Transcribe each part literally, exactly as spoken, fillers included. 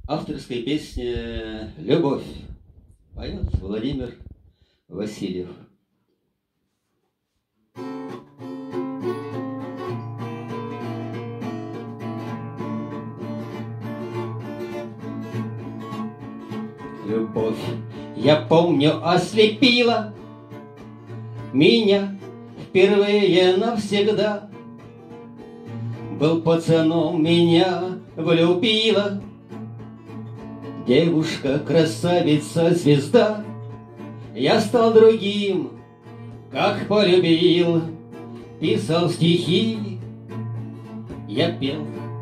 Авторская песня «Любовь» поет Владимир Васильев. Любовь, я помню, ослепила меня впервые навсегда. Был пацаном, меня влюбила девушка, красавица, звезда. Я стал другим, как полюбил, писал стихи, я пел.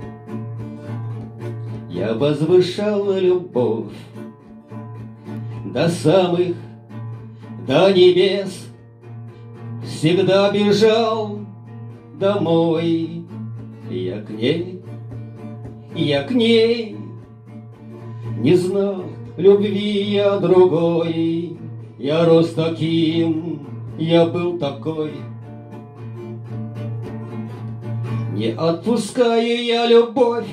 Я возвышал любовь до самых, до небес, всегда бежал домой. Я к ней, я к ней, не знал любви я другой. Я рос таким, я был такой. Не отпускаю я любовь,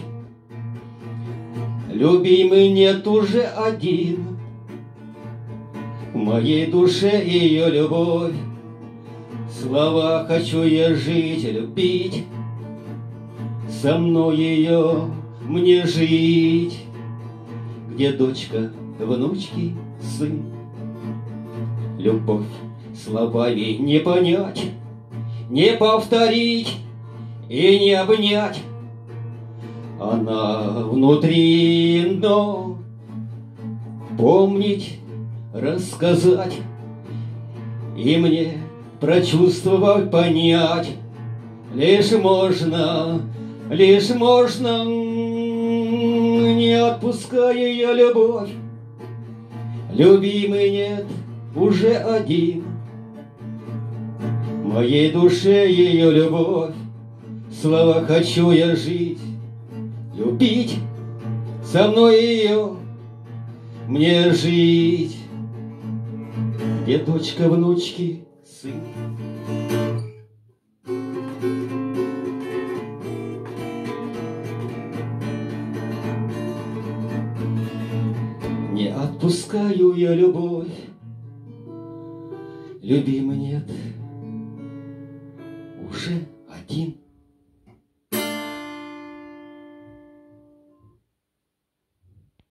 любимый нет уже один. В моей душе ее любовь, слова хочу я жить, любить. Со мной ее мне жить. Где дочка, внучки, сын? Любовь словами не понять, не повторить и не обнять. Она внутри, но помнить, рассказать и мне прочувствовать, понять лишь можно, лишь можно. Не отпускаю я любовь, любимый нет уже один. В моей душе ее любовь, слова хочу я жить, любить. Со мной ее мне жить. Где дочка, внучки, сын? Не отпускаю я любовь, любимый нет уже один.